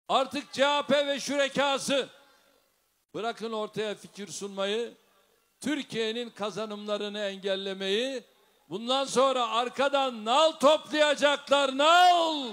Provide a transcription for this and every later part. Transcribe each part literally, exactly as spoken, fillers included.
Artık C H P ve şürekası bırakın ortaya fikir sunmayı, Türkiye'nin kazanımlarını engellemeyi, bundan sonra arkadan nal toplayacaklar, nal.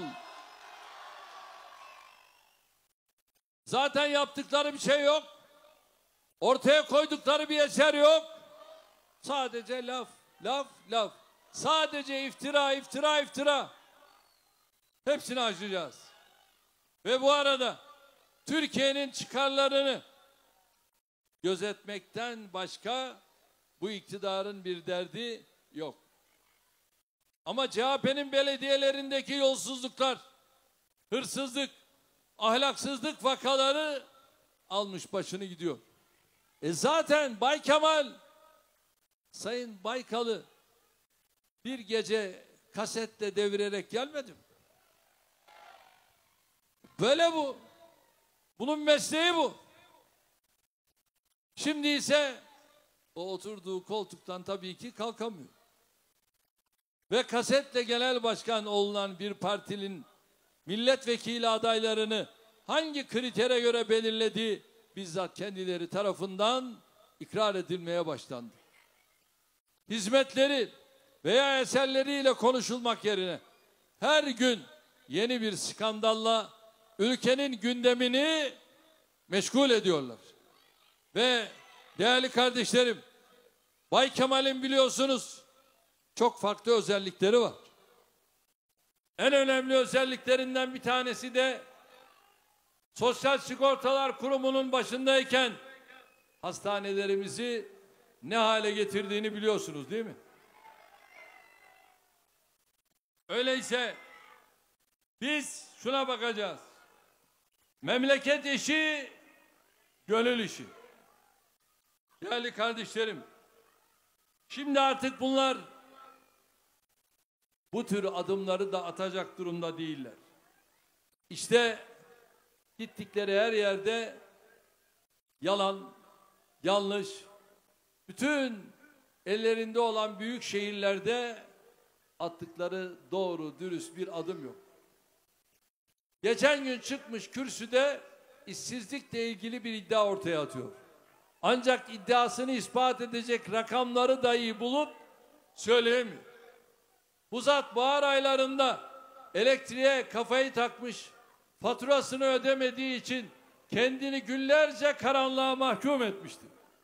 Zaten yaptıkları bir şey yok. Ortaya koydukları bir eser yok. Sadece laf, laf, laf. Sadece iftira, iftira, iftira. Hepsini aşacağız. Ve bu arada Türkiye'nin çıkarlarını gözetmekten başka bu iktidarın bir derdi yok. Ama C H P'nin belediyelerindeki yolsuzluklar, hırsızlık, ahlaksızlık vakaları almış başını gidiyor. E zaten Bay Kemal, Sayın Baykal'ı bir gece kasetle devirerek gelmedim. Böyle bu. Bunun mesleği bu. Şimdi ise o oturduğu koltuktan tabii ki kalkamıyor. Ve kasetle genel başkan olunan bir partinin milletvekili adaylarını hangi kritere göre belirlediği bizzat kendileri tarafından ikrar edilmeye başlandı. Hizmetleri veya eserleriyle konuşulmak yerine her gün yeni bir skandalla ülkenin gündemini meşgul ediyorlar. Ve değerli kardeşlerim, Bay Kemal'in biliyorsunuz çok farklı özellikleri var. En önemli özelliklerinden bir tanesi de Sosyal Sigortalar Kurumu'nun başındayken hastanelerimizi ne hale getirdiğini biliyorsunuz değil mi? Öyleyse biz şuna bakacağız. Memleket işi, gönül işi. Değerli kardeşlerim, şimdi artık bunlar bu tür adımları da atacak durumda değiller. İşte gittikleri her yerde yalan, yanlış, bütün ellerinde olan büyük şehirlerde attıkları doğru, dürüst bir adım yok. Geçen gün çıkmış kürsüde işsizlikle ilgili bir iddia ortaya atıyor. Ancak iddiasını ispat edecek rakamları dahi bulup söyleyemiyor. Bu zat bahar aylarında elektriğe kafayı takmış, faturasını ödemediği için kendini günlerce karanlığa mahkum etmişti.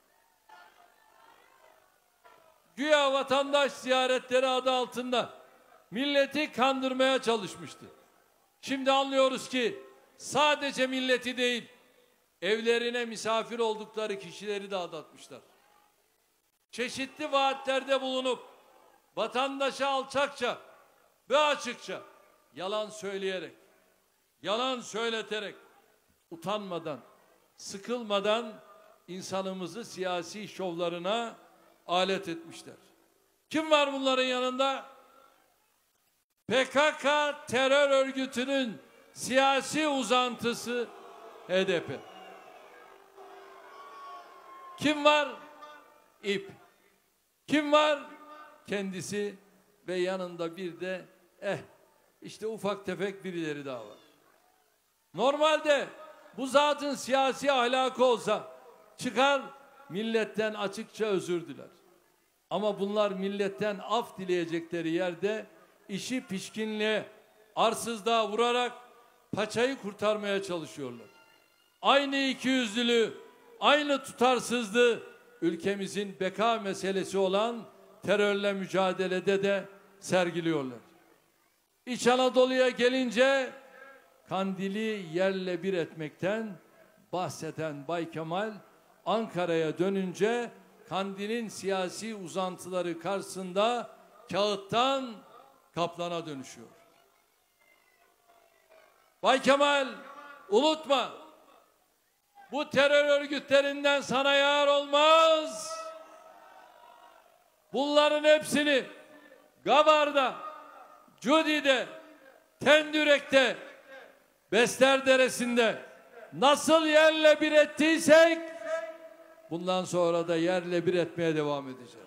Güya vatandaş ziyaretleri adı altında milleti kandırmaya çalışmıştı. Şimdi anlıyoruz ki sadece milleti değil, evlerine misafir oldukları kişileri de aldatmışlar. Çeşitli vaatlerde bulunup vatandaşa alçakça ve açıkça yalan söyleyerek, yalan söyleterek, utanmadan, sıkılmadan insanımızı siyasi şovlarına alet etmişler. Kim var bunların yanında? P K K terör örgütünün siyasi uzantısı H D P. Kim var? İP. Kim var? Kendisi ve yanında bir de eh işte ufak tefek birileri daha var. Normalde bu zatın siyasi ahlakı olsa çıkar milletten açıkça özür diler. Ama bunlar milletten af dileyecekleri yerde işi pişkinliğe, arsızlığa vurarak paçayı kurtarmaya çalışıyorlar. Aynı ikiyüzlülüğü, aynı tutarsızlığı ülkemizin beka meselesi olan terörle mücadelede de sergiliyorlar. İç Anadolu'ya gelince Kandil'i yerle bir etmekten bahseden Bay Kemal, Ankara'ya dönünce Kandil'in siyasi uzantıları karşısında kağıttan kaplana dönüşüyor. Bay Kemal, unutma, bu terör örgütlerinden sana yar olmaz. Bunların hepsini Gabar'da, Cudi'de, Tendürek'te, Beslerderesi'nde nasıl yerle bir ettiysek bundan sonra da yerle bir etmeye devam edeceğiz.